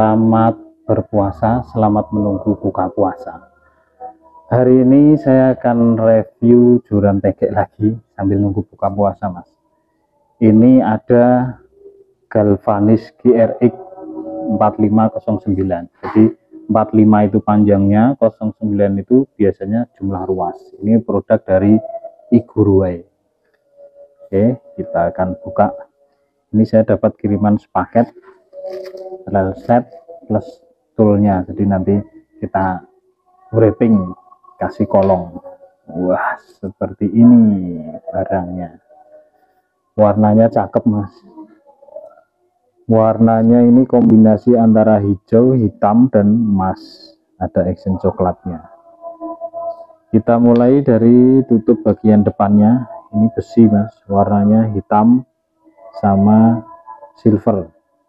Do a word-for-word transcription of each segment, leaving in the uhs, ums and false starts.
Selamat berpuasa, selamat menunggu buka puasa. Hari ini saya akan review joran tegek lagi sambil nunggu buka puasa, Mas. Ini ada Galvanis G R X empat lima nol sembilan. Jadi empat puluh lima itu panjangnya, nol sembilan itu biasanya jumlah ruas. Ini produk dari Iguruway. Oke, kita akan buka. Ini saya dapat kiriman sepaket rel set plus toolnya, jadi nanti kita wrapping, kasih kolong. Wah, seperti ini barangnya. Warnanya cakep, Mas. Warnanya ini kombinasi antara hijau, hitam, dan emas. Ada action coklatnya. Kita mulai dari tutup bagian depannya. Ini besi, Mas. Warnanya hitam sama silver.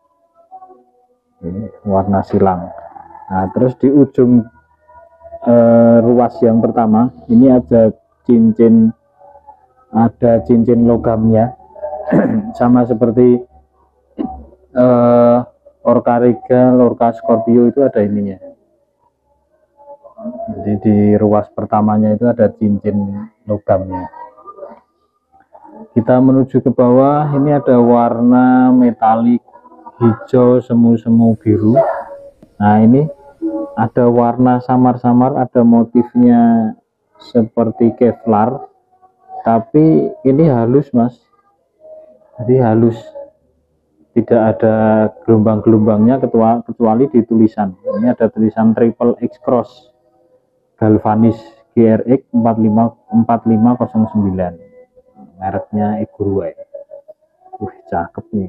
Ini warna silang. Nah, terus di ujung eh, ruas yang pertama ini ada cincin ada cincin logamnya sama seperti eh, Orca Regal, Orca Scorpio itu ada ininya. Jadi di ruas pertamanya itu ada cincin logamnya. Kita menuju ke bawah, ini ada warna metalik hijau semu-semu biru. Nah, ini ada warna samar-samar, ada motifnya seperti Kevlar, tapi ini halus, Mas. Jadi halus, tidak ada gelombang-gelombangnya kecuali di tulisan. Ini ada tulisan Triple X Cross Galvanis G R X empat lima nol sembilan, mereknya Iguruway. Wih, cakep nih.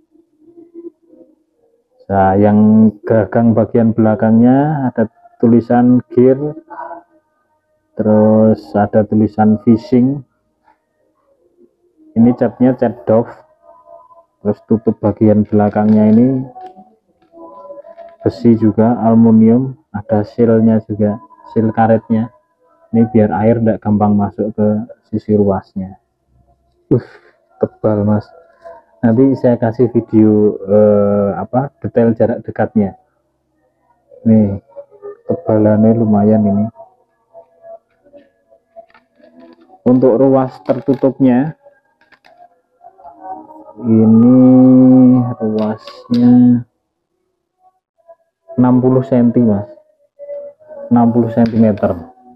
Nah, yang gagang bagian belakangnya ada tulisan gear, terus ada tulisan fishing. Ini catnya cat Dove. Terus tutup bagian belakangnya ini besi juga, aluminium, ada sealnya juga, seal karetnya. Ini biar air tidak gampang masuk ke sisi ruasnya. Uh, tebal, Mas. Nanti saya kasih video eh, apa detail jarak dekatnya. Nih, tebalannya lumayan ini. Untuk ruas tertutupnya, ini ruasnya enam puluh sentimeter, Mas. enam puluh sentimeter.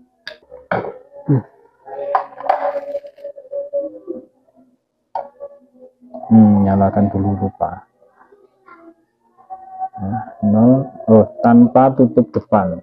Hmm, nyalakan dulu, lupa. Nah, nol, oh, tanpa tutup depan.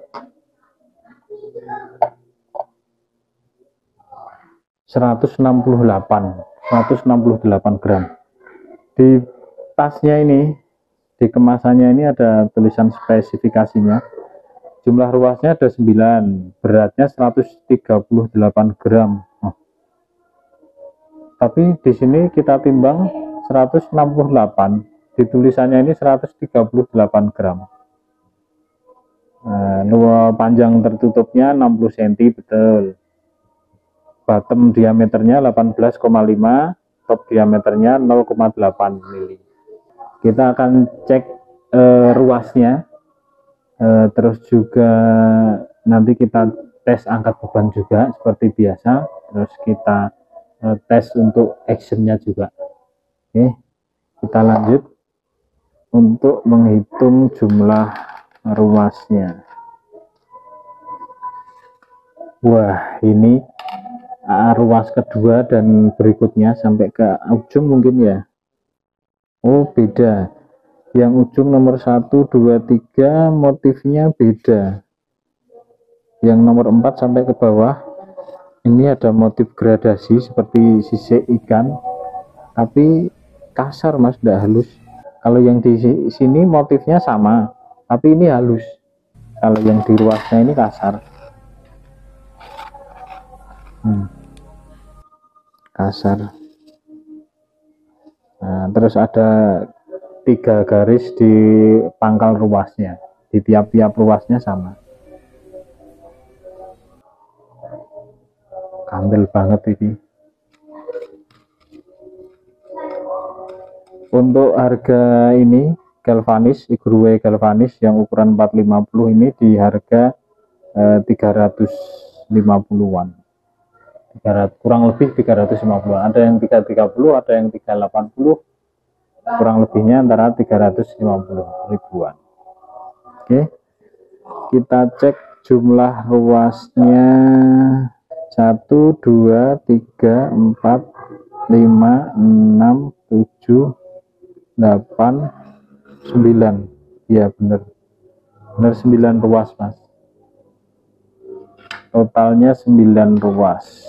seratus enam puluh delapan, seratus enam puluh delapan gram. Di tasnya ini, di kemasannya ini ada tulisan spesifikasinya. Jumlah ruasnya ada sembilan, beratnya seratus tiga puluh delapan gram. Oh. Tapi di sini kita timbang seratus enam puluh delapan, di tulisannya ini seratus tiga puluh delapan gram. Nah, luas panjang tertutupnya enam puluh sentimeter betul. Bottom diameternya delapan belas koma lima, top diameternya nol koma delapan mili. Kita akan cek eh, ruasnya, eh, terus juga nanti kita tes angkat beban juga seperti biasa, terus kita eh, tes untuk actionnya juga. Oke, kita lanjut untuk menghitung jumlah ruasnya. Wah, ini ruas kedua dan berikutnya sampai ke ujung mungkin ya. Oh, beda. Yang ujung nomor satu, dua, tiga motifnya beda. Yang nomor empat sampai ke bawah ini ada motif gradasi seperti sisik ikan, tapi kasar, Mas, tidak halus. Kalau yang di sini motifnya sama, tapi ini halus. Kalau yang di ruasnya ini kasar. Hmm. Kasar. Nah, terus ada tiga garis di pangkal ruasnya. Di tiap-tiap ruasnya sama. Kandel banget ini. Untuk harga ini galvanis, Igrue galvanis yang ukuran empat ratus lima puluh ini di harga eh, tiga ratus lima puluhan, kurang lebih tiga ratus lima puluh. Ada yang tiga ratus tiga puluh, ada yang tiga ratus delapan puluh, kurang lebihnya antara tiga ratus lima puluh ribuan. Oke, kita cek jumlah ruasnya. Satu, dua, tiga, empat, lima, enam, tujuh, delapan, sembilan. Ya bener bener sembilan ruas mas, totalnya sembilan ruas.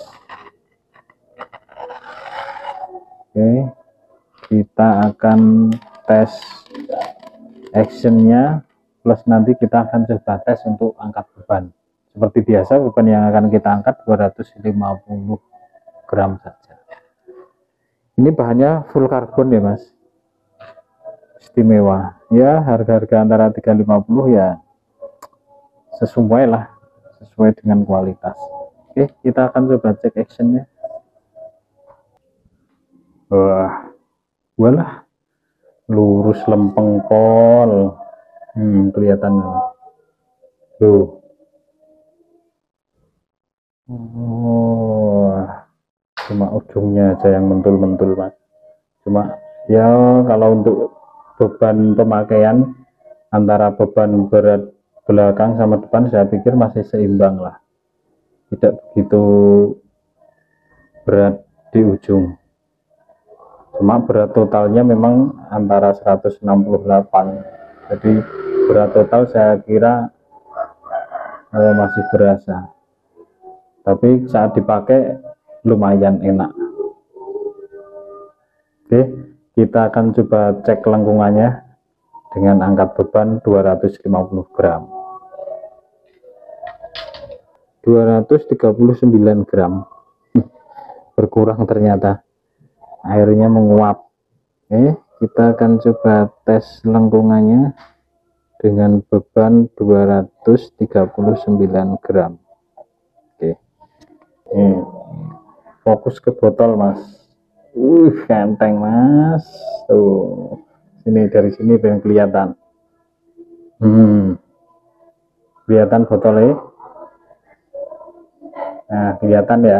Oke, kita akan tes actionnya, plus nanti kita akan coba tes untuk angkat beban. Seperti biasa, beban yang akan kita angkat dua ratus lima puluh gram saja. Ini bahannya full karbon ya mas, istimewa ya. Harga-harga antara tiga ratus lima puluh ya sesuai lah, sesuai dengan kualitas. Oke, kita akan coba cek actionnya. Wah, walah, lurus lempeng kol. Hmm, kelihatan tuh. Oh, cuma ujungnya aja yang mentul-mentul mas. Cuma ya kalau untuk beban pemakaian antara beban berat belakang sama depan saya pikir masih seimbang lah, tidak begitu berat di ujung. Cuma berat totalnya memang antara seratus enam puluh delapan, jadi berat total saya kira eh, masih berasa, tapi saat dipakai lumayan enak. Oke, kita akan coba cek lengkungannya dengan angkat beban dua ratus lima puluh gram. dua ratus tiga puluh sembilan gram. Berkurang ternyata, airnya menguap. Oke, kita akan coba tes lengkungannya dengan beban dua ratus tiga puluh sembilan gram. Oke, ini fokus ke botol mas. Uh, ganteng mas. Tuh, sini, dari sini yang kelihatan. Hmm, kelihatan botolnya. Nah, kelihatan ya.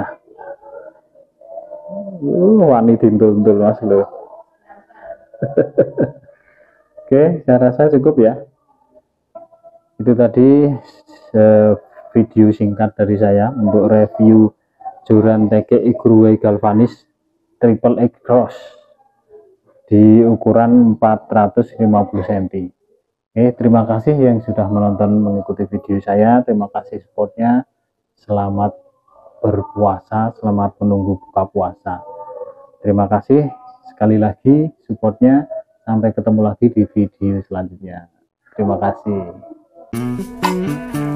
Uh, wani dintul-dintul mas loh. Oke, saya rasa cukup ya. Itu tadi eh, video singkat dari saya untuk review joran T G Igrue galvanis triple X cross di ukuran empat ratus lima puluh sentimeter. Oke, terima kasih yang sudah menonton mengikuti video saya. Terima kasih supportnya. Selamat berpuasa, selamat menunggu buka puasa. Terima kasih sekali lagi supportnya. Sampai ketemu lagi di video selanjutnya. Terima kasih.